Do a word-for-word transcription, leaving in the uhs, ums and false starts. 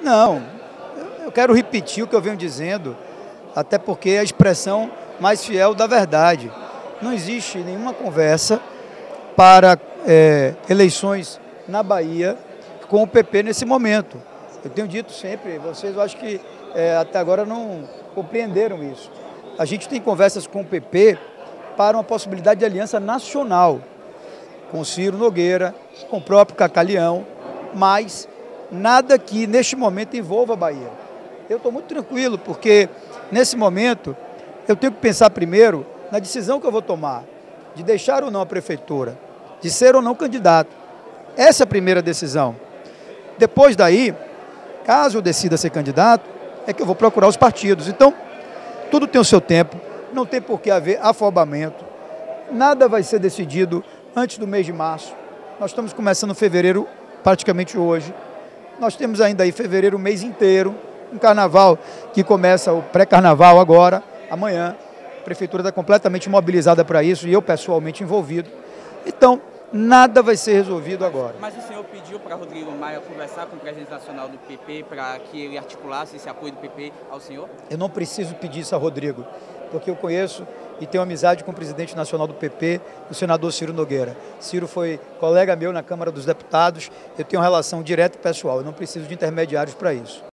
Não, eu quero repetir o que eu venho dizendo, até porque é a expressão mais fiel da verdade. Não existe nenhuma conversa para é, eleições na Bahia com o P P nesse momento. Eu tenho dito sempre, vocês eu acho que é, até agora não compreenderam isso. A gente tem conversas com o P P para uma possibilidade de aliança nacional, com o Ciro Nogueira, com o próprio Cacalhão, mas nada que neste momento envolva a Bahia. Eu estou muito tranquilo, porque nesse momento eu tenho que pensar primeiro na decisão que eu vou tomar, de deixar ou não a prefeitura, de ser ou não candidato. Essa é a primeira decisão. Depois daí, caso eu decida ser candidato, é que eu vou procurar os partidos. Então, tudo tem o seu tempo, não tem por que haver afobamento, nada vai ser decidido antes do mês de março. Nós estamos começando fevereiro praticamente hoje. Nós temos ainda aí fevereiro o mês inteiro, um carnaval que começa o pré-carnaval agora, amanhã. A prefeitura está completamente mobilizada para isso e eu pessoalmente envolvido. Então, nada vai ser resolvido agora. Mas o senhor pediu para Rodrigo Maia conversar com o presidente nacional do P P para que ele articulasse esse apoio do P P ao senhor? Eu não preciso pedir isso a Rodrigo, porque eu conheço e tenho amizade com o presidente nacional do P P, o senador Ciro Nogueira. Ciro foi colega meu na Câmara dos Deputados, eu tenho uma relação direta e pessoal, eu não preciso de intermediários para isso.